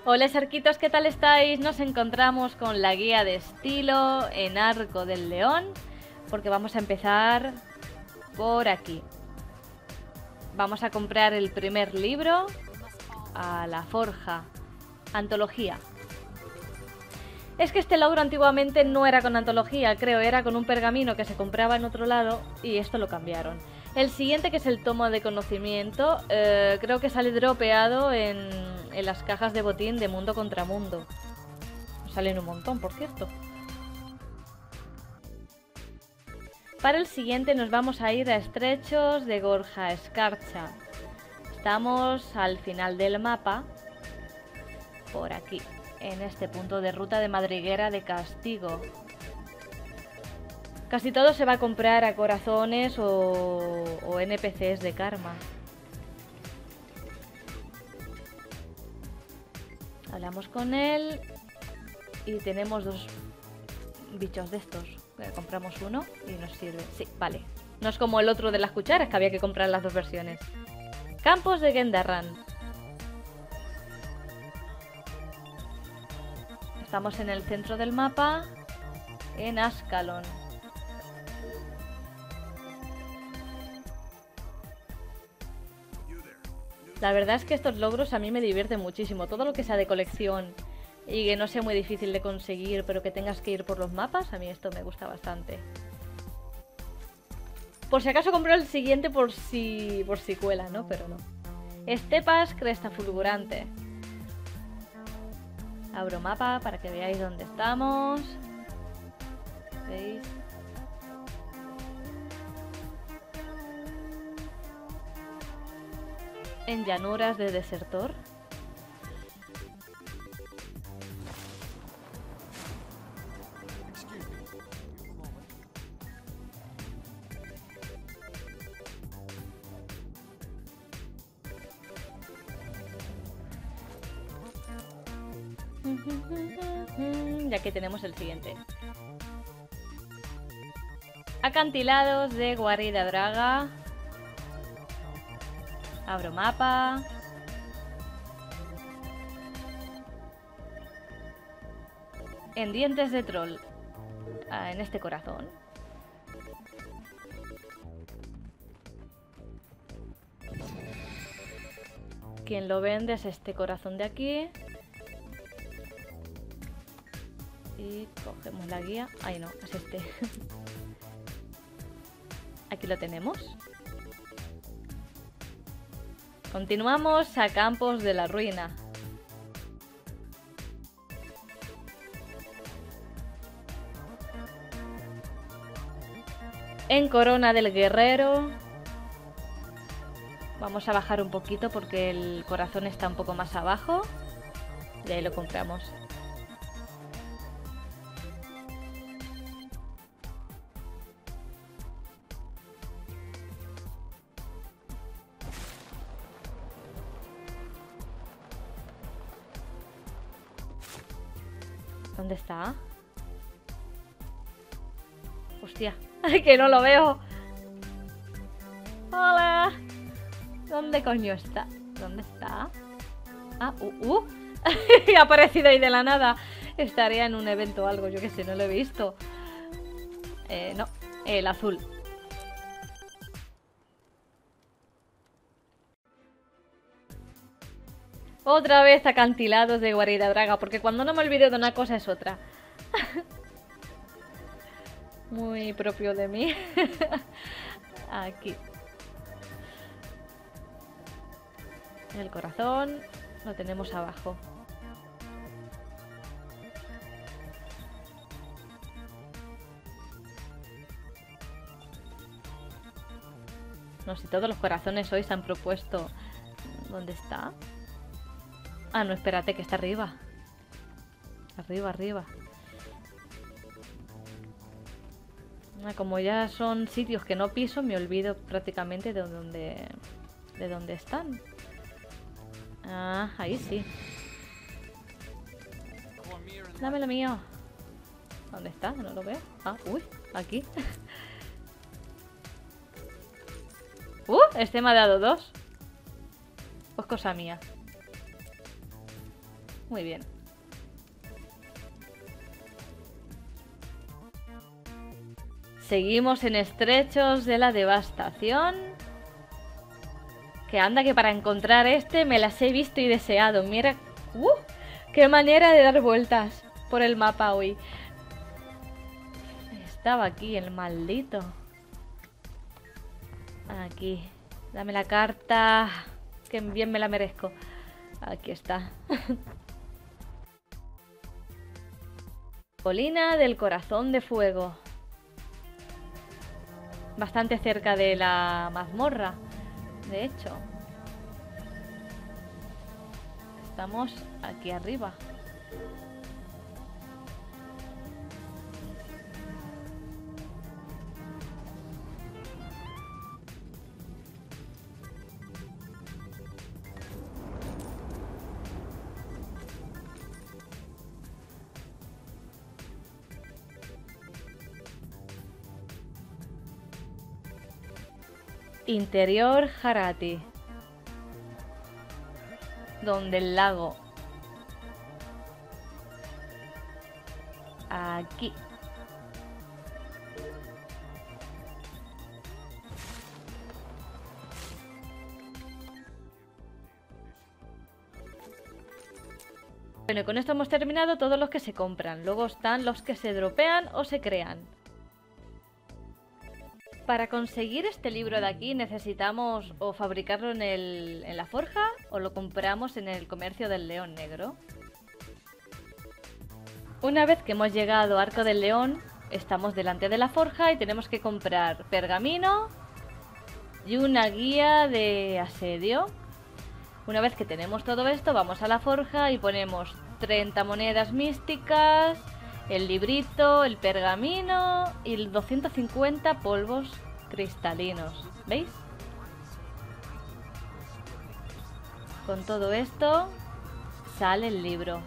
Hola Sarquitos, ¿qué tal estáis? Nos encontramos con la guía de estilo en Arco del León, porque vamos a empezar por aquí. Vamos a comprar el primer libro a la forja, antología. Es que este logro antiguamente no era con antología, creo, era con un pergamino que se compraba en otro lado y esto lo cambiaron. El siguiente, que es el tomo de conocimiento, creo que sale dropeado en las cajas de botín de Mundo contra Mundo. Salen un montón, por cierto. Para el siguiente nos vamos a ir a Estrechos de Gorja Escarcha. Estamos al final del mapa, por aquí, en este punto de ruta de Madriguera de Castigo. Casi todo se va a comprar a corazones o NPCs de karma. Hablamos con él y tenemos dos bichos de estos. Compramos uno y nos sirve. Sí, vale. No es como el otro de las cucharas, que había que comprar las dos versiones. Campos de Gendarran. Estamos en el centro del mapa, en Ascalon. La verdad es que estos logros a mí me divierten muchísimo. Todo lo que sea de colección y que no sea muy difícil de conseguir, pero que tengas que ir por los mapas, a mí esto me gusta bastante. Por si acaso compro el siguiente por si cuela, ¿no? Pero no. Estepas Cresta Fulgurante. Abro mapa para que veáis dónde estamos. ¿Veis? En llanuras de Desertor. Y aquí tenemos el siguiente. Acantilados de Guarida Draga. Abro mapa. En dientes de troll. En este corazón. Quien lo vende es este corazón de aquí. Y cogemos la guía. Ay, no, es este. Aquí lo tenemos. Continuamos a Campos de la Ruina. En Corona del Guerrero. Vamos a bajar un poquito porque el corazón está un poco más abajo. Y ahí lo compramos. ¿Dónde está? Hostia, que no lo veo. Hola. ¿Dónde coño está? ¿Dónde está? Ah, ha aparecido ahí de la nada. Estaría en un evento o algo, yo que sé, no lo he visto. No, el azul. Otra vez acantilados de Guarida Draga, porque cuando no me olvido de una cosa es otra. Muy propio de mí. Aquí. El corazón lo tenemos abajo. No sé si todos los corazones hoy se han propuesto. ¿Dónde está? Ah, no, espérate, que está arriba. Arriba, arriba. Como ya son sitios que no piso, me olvido prácticamente de dónde están. Ah, ahí sí. Dame lo mío. ¿Dónde está? No lo veo. Ah, uy, aquí. Este me ha dado 2. Pues cosa mía. Muy bien. Seguimos en estrechos de la devastación. Que anda que para encontrar este me las he visto y deseado. Mira, qué manera de dar vueltas por el mapa hoy. Estaba aquí el maldito. Aquí. Dame la carta. Que bien me la merezco. Aquí está. Colina del Corazón de Fuego. Bastante cerca de la mazmorra, de hecho. Estamos aquí arriba. Interior Jarati. Donde el lago. Aquí. Bueno, y con esto hemos terminado todos los que se compran. Luego están los que se dropean o se crean. Para conseguir este libro de aquí necesitamos o fabricarlo en la forja o lo compramos en el comercio del León Negro. Una vez que hemos llegado a Arco del León, estamos delante de la forja y tenemos que comprar pergamino y una guía de asedio. Una vez que tenemos todo esto, vamos a la forja y ponemos 30 monedas místicas, el librito, el pergamino y 250 polvos cristalinos. ¿Veis? Con todo esto sale el libro.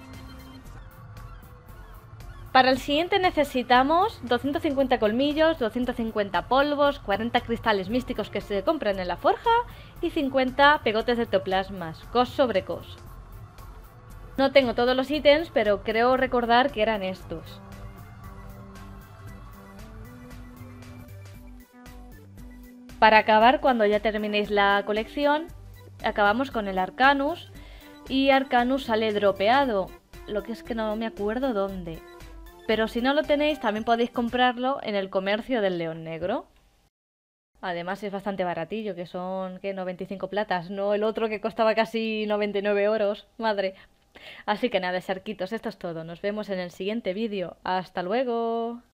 Para el siguiente necesitamos 250 colmillos, 250 polvos, 40 cristales místicos que se compran en la forja y 50 pegotes de ectoplasmas, cos sobre cos. No tengo todos los ítems, pero creo recordar que eran estos. Para acabar, cuando ya terminéis la colección, acabamos con el Arcanus y Arcanus sale dropeado, lo que es que no me acuerdo dónde. Pero si no lo tenéis, también podéis comprarlo en el comercio del León Negro. Además es bastante baratillo, que son, ¿qué? 95 platas, no el otro que costaba casi 99 euros, madre. Así que nada, Sarquitos, esto es todo. Nos vemos en el siguiente vídeo. ¡Hasta luego!